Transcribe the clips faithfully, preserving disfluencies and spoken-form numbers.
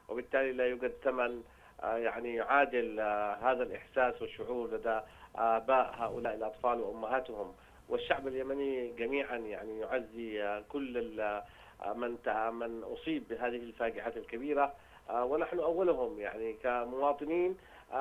وبالتالي لا يوجد ثمن يعني يعادل هذا الإحساس والشعور لدى آباء هؤلاء الأطفال وأمهاتهم. والشعب اليمني جميعا يعني يعزي كل من من أصيب بهذه الفاجعة الكبيرة، ونحن أولهم يعني كمواطنين.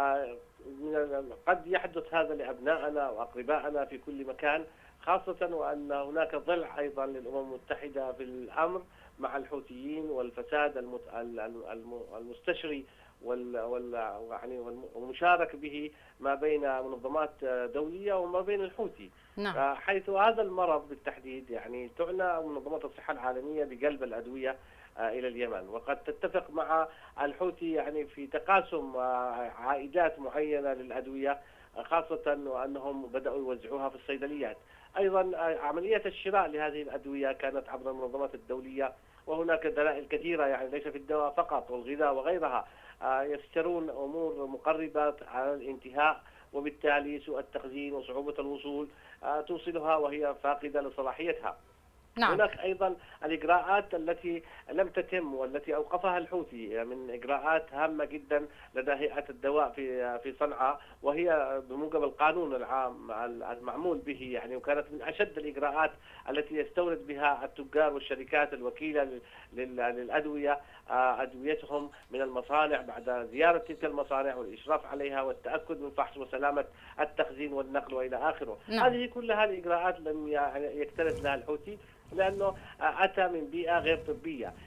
قد يحدث هذا لأبنائنا وأقربائنا في كل مكان، خاصة وأن هناك ضلع أيضا للأمم المتحدة في الأمر مع الحوثيين والفساد المستشري وال وال يعني والمشارك به ما بين منظمات دولية وما بين الحوثي. نعم. حيث هذا المرض بالتحديد يعني تعنى منظمة الصحة العالمية بقلب الأدوية إلى اليمن، وقد تتفق مع الحوثي يعني في تقاسم عائدات معينة للأدوية، خاصة وأنهم بدأوا يوزعوها في الصيدليات. أيضا عملية الشراء لهذه الأدوية كانت عبر المنظمات الدولية، وهناك دلائل كثيرة يعني ليس في الدواء فقط والغذاء وغيرها، يشترون أمور مقربة على الانتهاء، وبالتالي سوء التخزين وصعوبة الوصول توصلها وهي فاقدة لصلاحيتها. نعم. هناك أيضا الإجراءات التي لم تتم والتي أوقفها الحوثي من إجراءات هامة جدا لدى هيئة الدواء في في صنعاء، وهي بموجب القانون العام المعمول به يعني، وكانت من أشد الإجراءات التي يستورد بها التجار والشركات الوكيلة للأدوية أدويتهم من المصانع بعد زيارة تلك المصانع والإشراف عليها والتأكد من فحص وسلامة التخزين والنقل وإلى آخره. نعم. هذه كلها الإجراءات لم يكترث لها الحوثي، لأنه أتى من بيئة غير طبية.